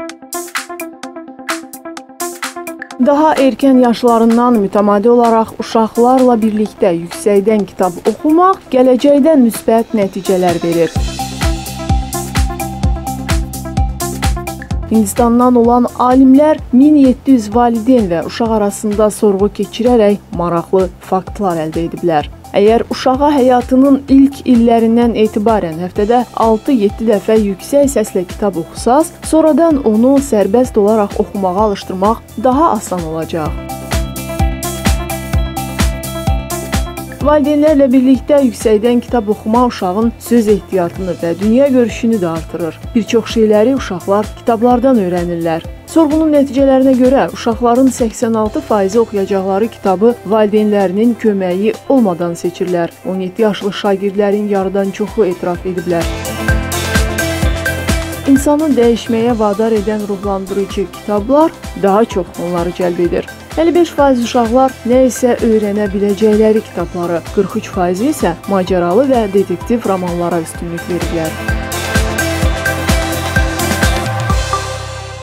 Daha erkən yaşlarından mütəmadi olaraq uşaqlarla birlikdə yüksəkdən kitab oxumaq gələcəkdə müsbət nəticələr verir. Hindistandan olan alimlər 1700 valideyn və uşaq arasında sorğu keçirərək maraqlı faktlar əldə ediblər. Əgər uşağa həyatının ilk illərindən etibarən həftədə 6-7 dəfə yüksək səslə kitab oxusaz, sonradan onu sərbəst olaraq oxumağa alışdırmaq daha asan olacaq. Valideynlərlə birlikdə yüksəkdən kitab oxumaq uşağın söz ehtiyatını və dünya görüşünü də artırır. Bir çox şeyləri uşaqlar kitablardan öyrənirlər. Sorğunun nəticələrinə görə uşaqların 86% oxuyacaqları kitabı valideynlərinin köməyi olmadan seçirlər. 17 yaşlı şagirdlərin yarıdan çoxu etiraf ediblər. İnsanı dəyişməyə vadar edən ruhlandırıcı kitablar daha çox onları cəlb edir. 55% uşaqlar nə isə öyrənə biləcəkləri kitabları, 43% isə macəralı və detektiv romanlara üstünlük veriblər.